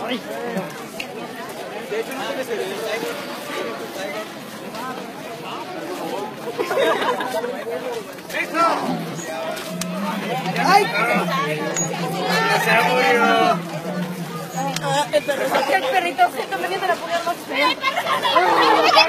De hecho, no se le ve. ¡Listo! ¡Ay! ¡Se murió! El perrito se está metiendo la pura noche.